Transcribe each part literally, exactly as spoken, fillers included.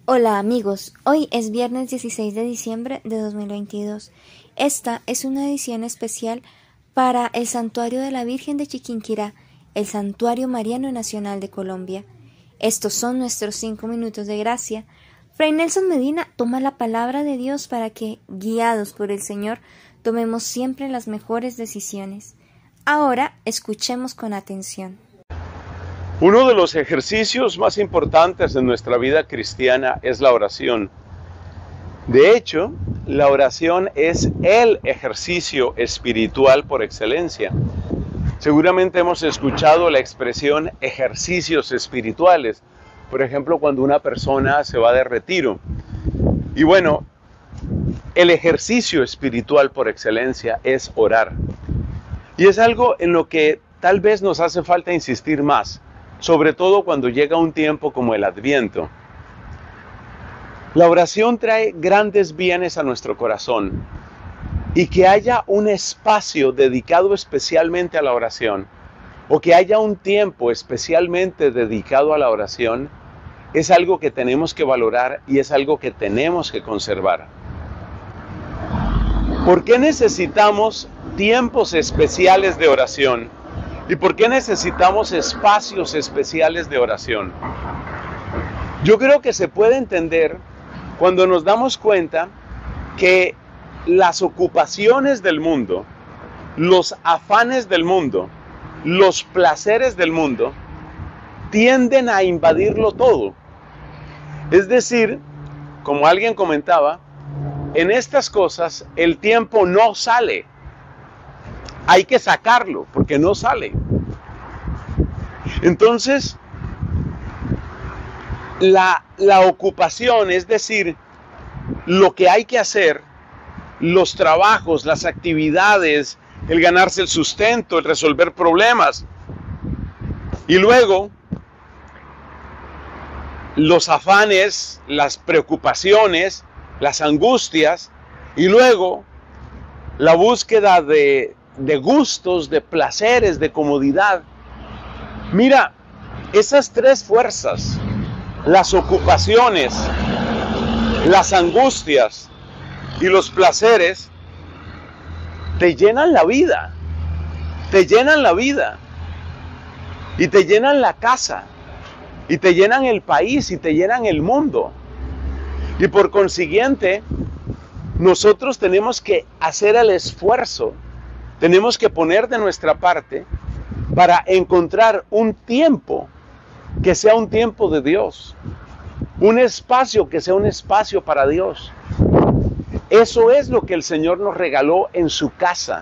Hola amigos, hoy es viernes dieciséis de diciembre de dos mil veintidós. Esta es una edición especial para el Santuario de la Virgen de Chiquinquirá, el Santuario Mariano Nacional de Colombia. Estos son nuestros cinco minutos de gracia. Fray Nelson Medina toma la palabra de Dios para que, guiados por el Señor, tomemos siempre las mejores decisiones. Ahora escuchemos con atención. Uno de los ejercicios más importantes en nuestra vida cristiana es la oración. De hecho, la oración es el ejercicio espiritual por excelencia. Seguramente hemos escuchado la expresión ejercicios espirituales, por ejemplo, cuando una persona se va de retiro. Y bueno, el ejercicio espiritual por excelencia es orar. Y es algo en lo que tal vez nos hace falta insistir más, sobre todo cuando llega un tiempo como el Adviento. La oración trae grandes bienes a nuestro corazón, y que haya un espacio dedicado especialmente a la oración, o que haya un tiempo especialmente dedicado a la oración, es algo que tenemos que valorar y es algo que tenemos que conservar. ¿Por qué necesitamos tiempos especiales de oración? ¿Y por qué necesitamos espacios especiales de oración? Yo creo que se puede entender cuando nos damos cuenta que las ocupaciones del mundo, los afanes del mundo, los placeres del mundo, tienden a invadirlo todo. Es decir, como alguien comentaba, en estas cosas el tiempo no sale. Hay que sacarlo, porque no sale. Entonces, la, la ocupación, es decir, lo que hay que hacer, los trabajos, las actividades, el ganarse el sustento, el resolver problemas, y luego los afanes, las preocupaciones, las angustias, y luego la búsqueda de de gustos, de placeres, de comodidad. Mira, esas tres fuerzas, las ocupaciones, las angustias y los placeres, te llenan la vida, te llenan la vida, y te llenan la casa, y te llenan el país, y te llenan el mundo. Y por consiguiente, nosotros tenemos que hacer el esfuerzo, tenemos que poner de nuestra parte para encontrar un tiempo que sea un tiempo de Dios, un espacio que sea un espacio para Dios. Eso es lo que el Señor nos regaló en su casa.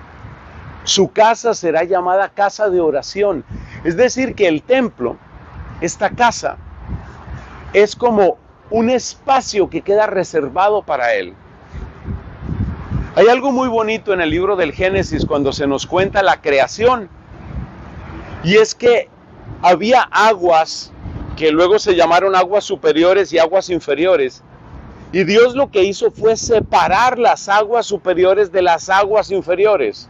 Su casa será llamada casa de oración. Es decir, que el templo, esta casa, es como un espacio que queda reservado para Él. Hay algo muy bonito en el libro del Génesis cuando se nos cuenta la creación, y es que había aguas que luego se llamaron aguas superiores y aguas inferiores, y Dios lo que hizo fue separar las aguas superiores de las aguas inferiores.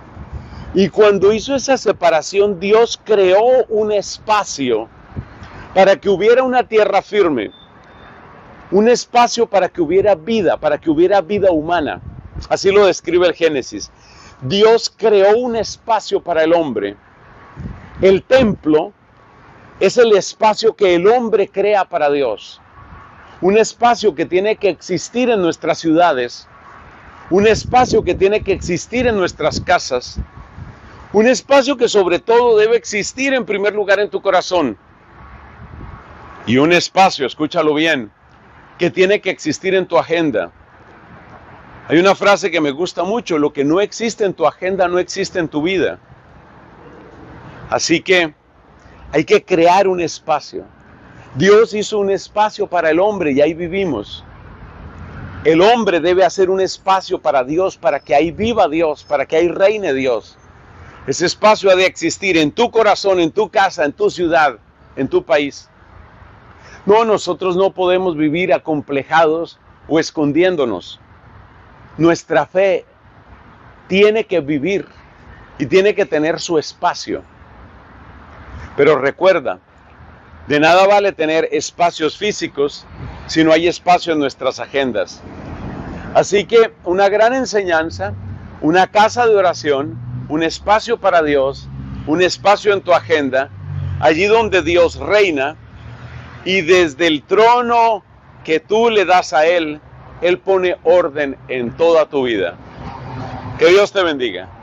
Y cuando hizo esa separación, Dios creó un espacio para que hubiera una tierra firme, un espacio para que hubiera vida, para que hubiera vida humana. Así lo describe el Génesis. Dios creó un espacio para el hombre. El templo es el espacio que el hombre crea para Dios. Un espacio que tiene que existir en nuestras ciudades. Un espacio que tiene que existir en nuestras casas. Un espacio que sobre todo debe existir en primer lugar en tu corazón. Y un espacio, escúchalo bien, que tiene que existir en tu agenda. Hay una frase que me gusta mucho: lo que no existe en tu agenda no existe en tu vida. Así que hay que crear un espacio. Dios hizo un espacio para el hombre y ahí vivimos. El hombre debe hacer un espacio para Dios, para que ahí viva Dios, para que ahí reine Dios. Ese espacio ha de existir en tu corazón, en tu casa, en tu ciudad, en tu país. No, nosotros no podemos vivir acomplejados o escondiéndonos. Nuestra fe tiene que vivir y tiene que tener su espacio. Pero recuerda, de nada vale tener espacios físicos si no hay espacio en nuestras agendas. Así que una gran enseñanza, una casa de oración, un espacio para Dios, un espacio en tu agenda, allí donde Dios reina, y desde el trono que tú le das a Él, Él pone orden en toda tu vida. Que Dios te bendiga.